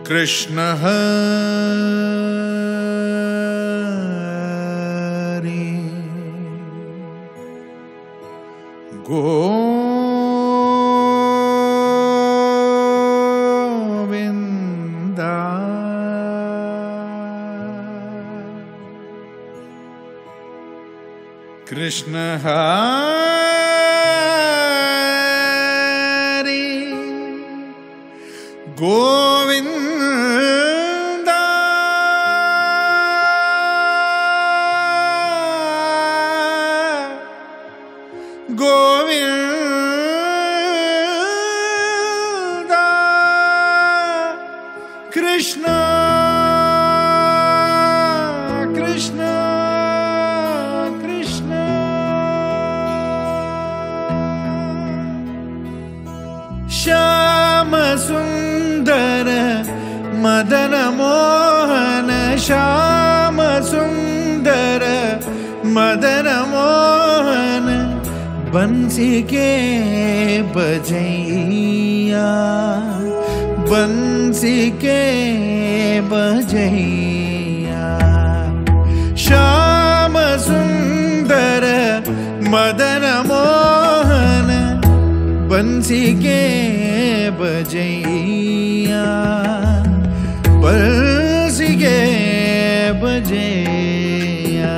कृष्ण हरि गोविंदा कृष्ण हरि गोविंदा गोविंदा कृष्ण कृष्ण कृष्ण श्याम सुंदर मदन मोहन श्याम सुंदर मदन मोहन बंसी के बजैया बंसी के बजैया श्याम सुंदर मदन मोहन बंसी के बजैया बंसी के बजैया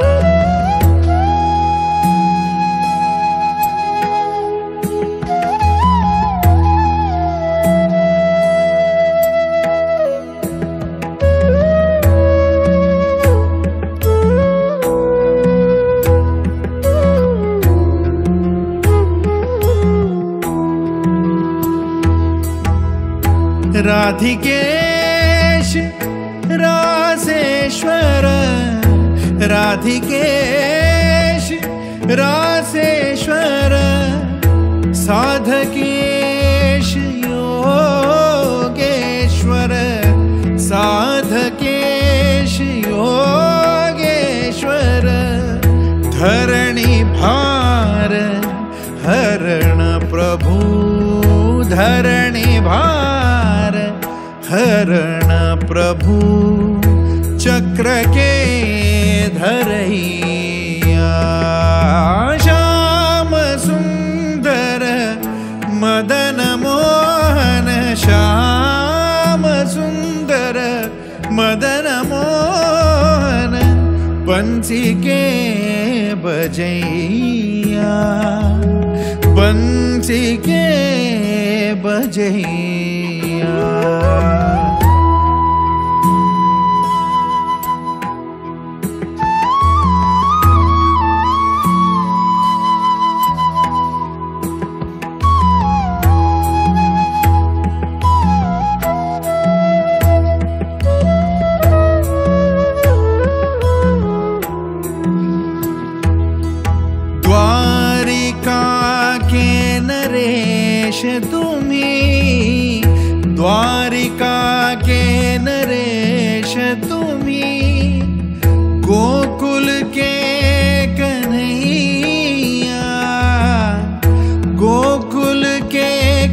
राधिकेश रासेश्वर राधिकेश रासेश्वर साधकेश योगेश्वर साधकेश योगेश्वर धरणि भार हरण प्रभु धरणि भार हरण प्रभु चक्र के धरैया श्याम सुंदर मदन मोहन श्याम सुंदर मदन मोहन बंसी के बजैया बंसी के बजैया तुम्ही द्वारिका के नरेश तुम्ही गोकुल के कन्हैया गोकुल के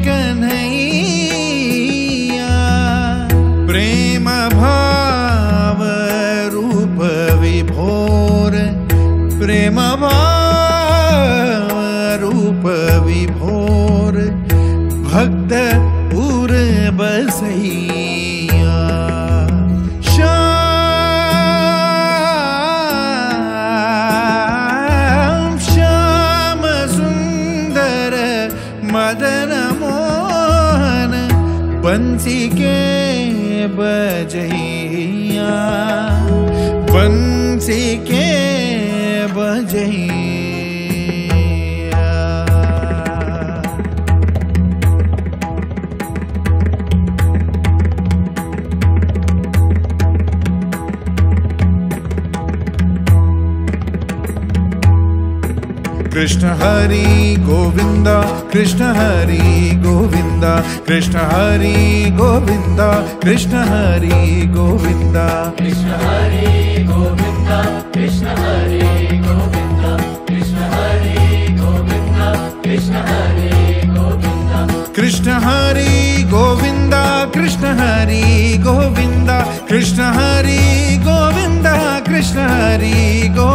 कन्हैया प्रेम भाव रूप विभोर प्रेम भाव रूप विभोर भक्त उर बसैया श्याम श्याम सुंदर मदन मोहन बंसी के बजैया बंसी के बजैया कृष्ण हरि गोविंदा कृष्ण हरि गोविंदा कृष्ण हरि गोविंदा कृष्ण हरि गोविंदा कृष्ण हरि गोविंदा कृष्ण हरि गोविंदा कृष्ण हरि गोविंदा कृष्ण हरि गोविंदा कृष्ण हरि गोविंदा कृष्ण हरि कृष्ण हरि गोविंद कृष्ण हरि गोविंद